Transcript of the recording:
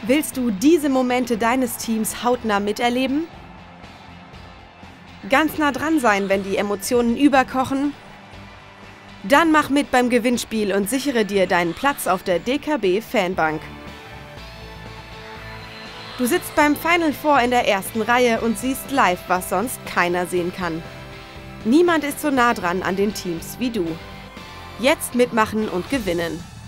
Willst du diese Momente deines Teams hautnah miterleben? Ganz nah dran sein, wenn die Emotionen überkochen? Dann mach mit beim Gewinnspiel und sichere dir deinen Platz auf der DKB Fanbank. Du sitzt beim Final Four in der ersten Reihe und siehst live, was sonst keiner sehen kann. Niemand ist so nah dran an den Teams wie du. Jetzt mitmachen und gewinnen.